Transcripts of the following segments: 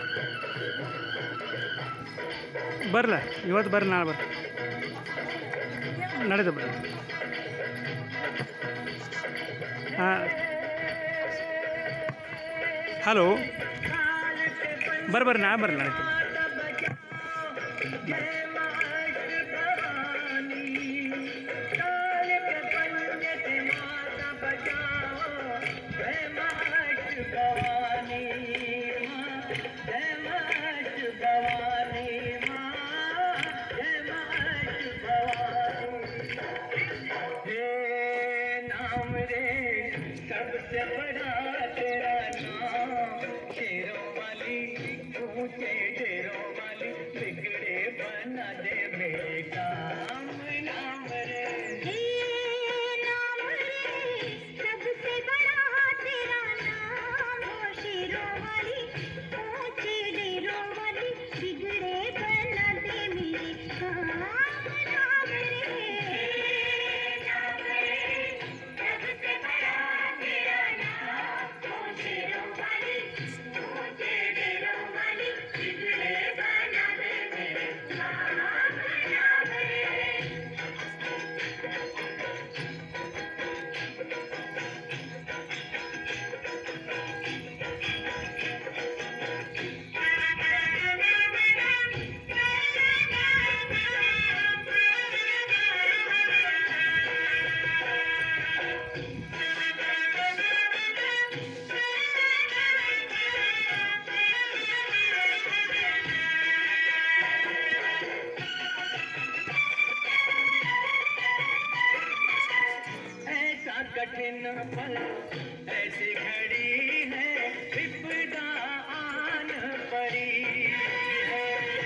ಬರಲ್ಲ ಇವತ್ತು ಬರ್ರಿ ನಾಳೆ ಬರ್ರಿ ನಡೆದ ಬರ್ರಿ ಹಾಂ ಹಲೋ ಬರ್ರಿ ನಾಳೆ ಬರ್ರಿ ನಡೀತದೆ सबसे बड़ा तेरा नाम शेरों वाली ऊंचे डेरों वाली बिगड़े बना दे मेरे काम नाम रे नाम रे सबसे बड़ा तेरा नाम शेरों वाली ऊंचे डेरों वाली बिगड़े बना दे मेरे काम नाम रे कठिन पल ऐसी घड़ी है विपदा आन पड़ी है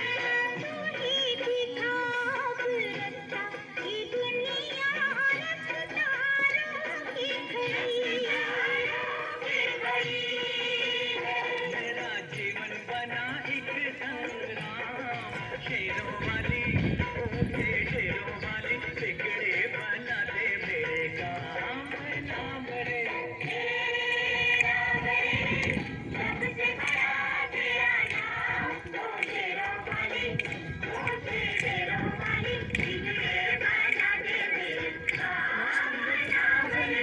मेरा जीवन बना एक संग्राम शेरों वाली ऊंचे शेरों वाली बिगड़े बना दे मेरे काम नाम रे सबसे बड़ा तेरा नाम शेरों वाली ऊंचे शेरों वाली बिगड़े बना दे मेरे काम नाम रे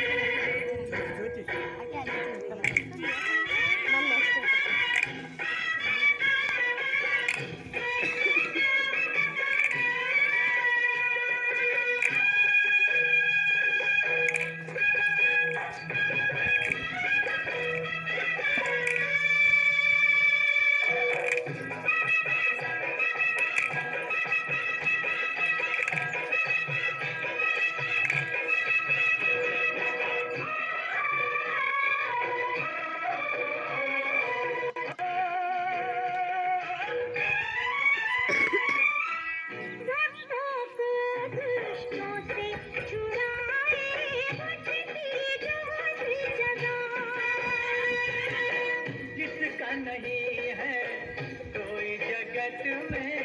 नहीं है कोई जगत में